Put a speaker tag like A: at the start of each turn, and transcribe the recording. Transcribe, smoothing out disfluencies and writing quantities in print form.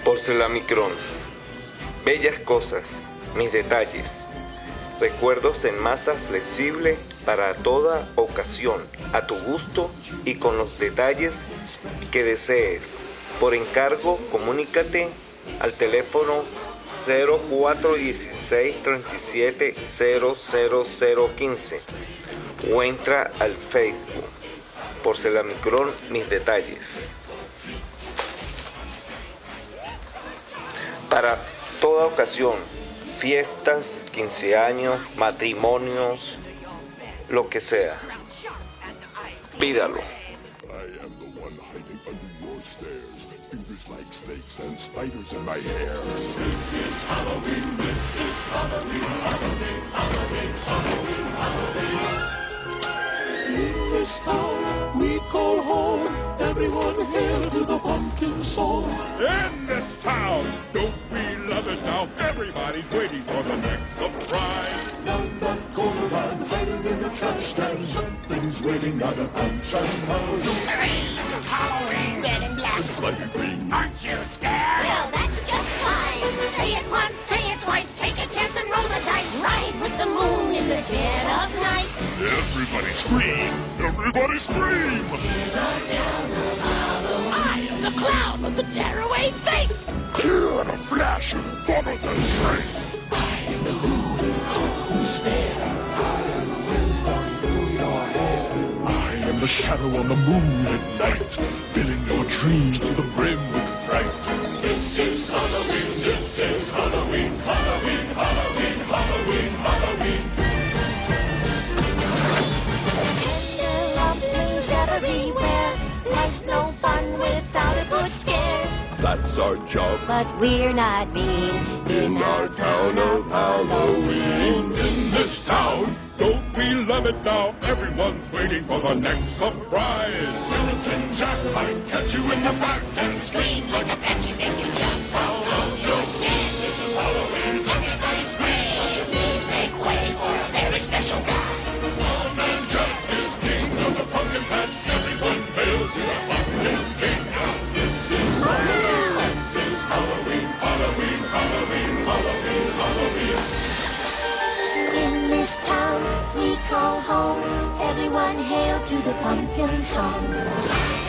A: Porcelamicrón. Bellas cosas, mis detalles. Recuerdos en masa flexible para toda ocasión, a tu gusto y con los detalles que desees. Por encargo, comunícate al teléfono 0416 37 00015 o entra al Facebook Porcelamicrón Mis Detalles. Para toda ocasión, fiestas, 15 años, matrimonios, lo que sea, pídalo.
B: Like snakes and spiders in my hair. This is Halloween, this is Halloween, Halloween, Halloween, Halloween, Halloween. In this town we call home, everyone hail to the pumpkin song. In this town, don't we love it now? Everybody's waiting for the next surprise. Down that corner line, hiding in the trash stand, something's waiting on a pumpkin house.
C: Hooray, it's Halloween! Red and black.
B: It's bloody green.
C: Aren't you scared?
D: Well, that's just fine.
C: Say it once, say it twice, take a chance and roll the dice. Ride with the moon in the dead of night.
B: Everybody scream! Everybody scream!
C: I am the clown with the tearaway face.
B: Here in a flash of better than trace.
C: I am the who stare.
B: I am the wind blowing through your hair. I am the shadow on the moon at night, filling your dreams to the brim with fright. This is Halloween, this is Halloween, Halloween, Halloween, Halloween, Halloween.
D: Tender rumblings everywhere. Life's no fun without a good scare.
B: That's our job.
D: But we're not mean
B: In our town of Halloween. In this town, don't we love it now? Everyone's waiting for the next surprise. Skeleton Jack might catch you in the back and
C: Scream like a banshee, make you jump out of your skin.
B: this is Halloween.
C: Everybody scream. Won't you please make way for a very special guy?
B: Old Man Jack is king of the pumpkin patch. Everyone hail to the pumpkin king. Now this is Halloween. This is Halloween. Halloween, Halloween, Halloween, Halloween.
D: In this town we call home. Everyone hail to the pumpkin song.